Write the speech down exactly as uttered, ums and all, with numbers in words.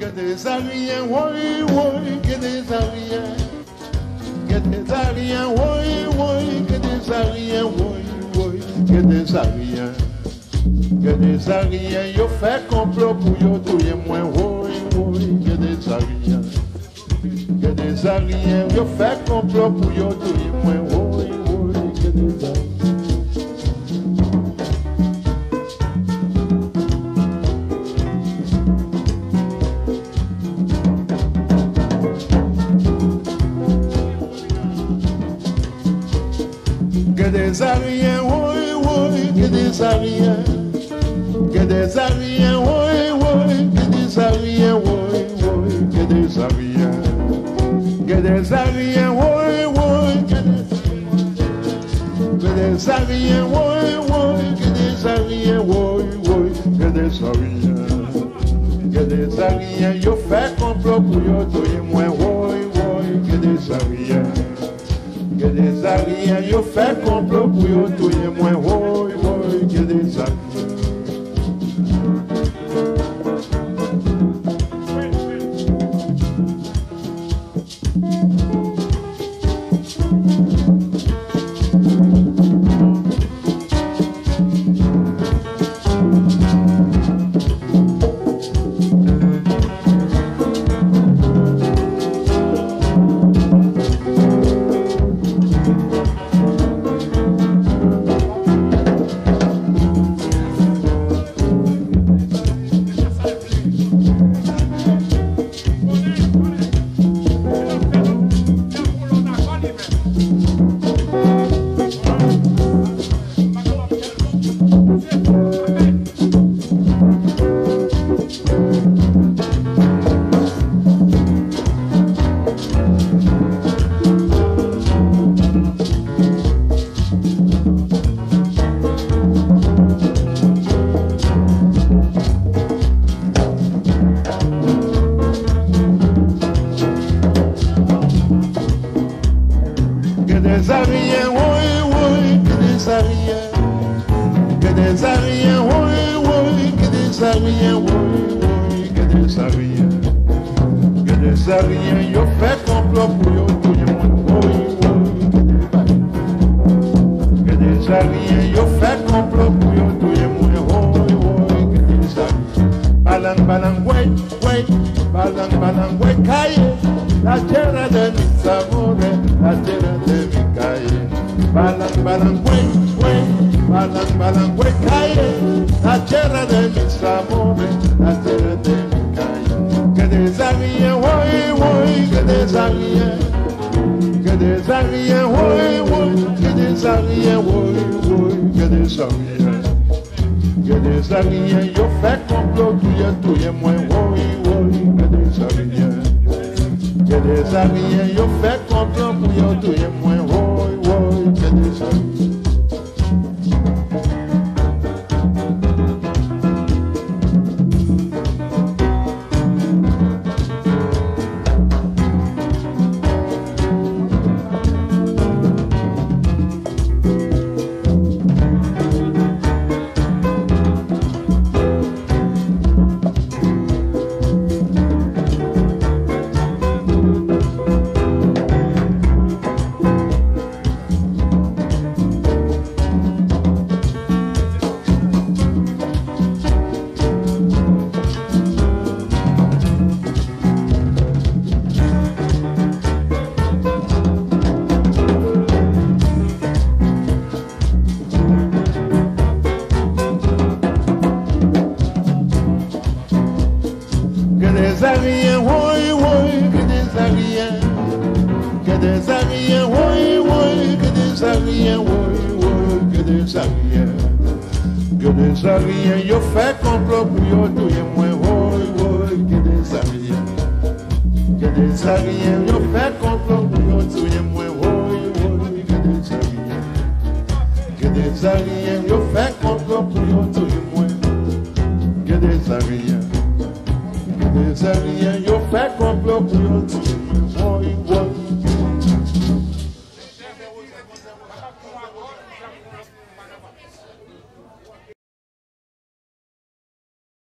Que des ariens, oui, oui, que des ariens. Que des ariens, oui, oui, que des ariens, oui, oui, que des ariens. Que des ariens, yo fait complot pour yo touyer moins, oui, oui, que des ariens. Que des ariens, yo fait complot pour yo touyer moins, oui, oui, que des ariens. Que des ariens, oui, oui, que des ariens. Que des ariens, oui, oui, que des ariens, oui, oui, que des ariens. Que des ariens, oui, oui, que des ariens, oui, oui, que des ariens, oui, oui, que des ariens. Que des ariens, yo fait complot pour yo touyer moins, oui, oui, que des ariens. Que des ariens, yo fait complot pour yo touyer moins, oui, oui, que des ariens. Des ariens, yo fait complot pour yo tuer.